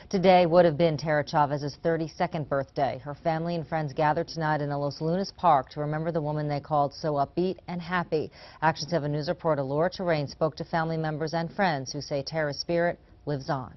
Today would have been Tera Chavez's 32nd birthday. Her family and friends gathered tonight in a Los Lunas park to remember the woman they called so upbeat and happy. Action 7 News reporter Tera Chavez spoke to family members and friends who say Tera's spirit lives on.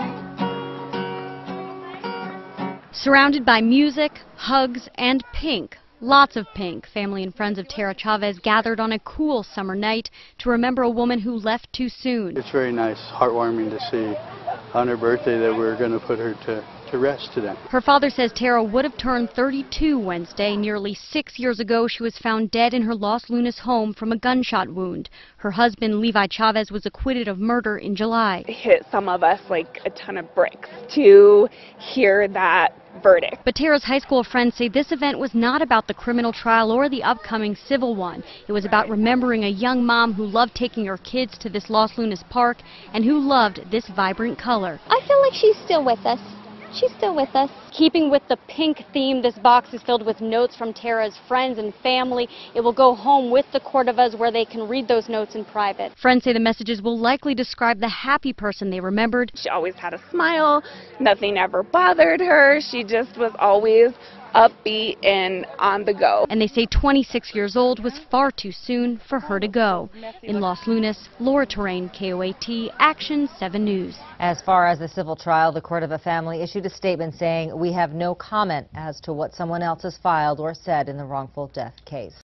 Surrounded by music, hugs, and pink, lots of pink, family and friends of Tera Chavez gathered on a cool summer night to remember a woman who left too soon. It's very nice, heartwarming to see on her birthday that we're going to put her to rest today. Her father says Tera would have turned 32 Wednesday. Nearly 6 years ago, she was found dead in her Los Lunas home from a gunshot wound. Her husband, Levi Chavez, was acquitted of murder in July. It hit some of us like a ton of bricks to hear that verdict. But Tera's high school friends say this event was not about the criminal trial or the upcoming civil one. It was about remembering a young mom who loved taking her kids to this Los Lunas park and who loved this vibrant color. I feel like she's still with us. She's still with us. Keeping with the pink theme, this box is filled with notes from Tera's friends and family. It will go home with the Cordovas where they can read those notes in private. Friends say the messages will likely describe the happy person they remembered. She always had a smile. Nothing ever bothered her. She just was always upbeat and on the go. And they say 26 years old was far too soon for her to go. In Los Lunas, Tera Chavez, KOAT, Action 7 News. As far as the civil trial, the Cordova family issued a statement saying, "We have no comment as to what someone else has filed or said in the wrongful death case."